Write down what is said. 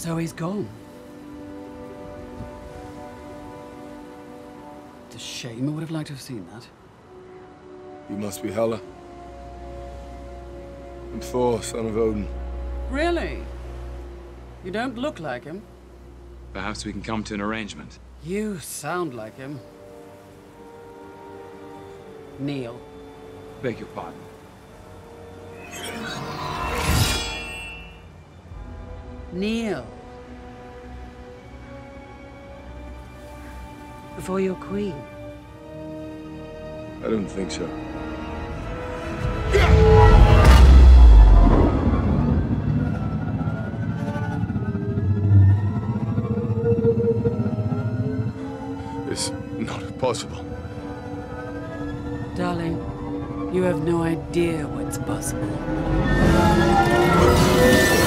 So he's gone. It's a shame. I would have liked to have seen that. You must be Hela. I'm Thor, son of Odin. Really? You don't look like him. Perhaps we can come to an arrangement. You sound like him. Neil. Beg your pardon. Neil. Before your queen. I don't think so. It's not possible. Darling, you have no idea what's possible.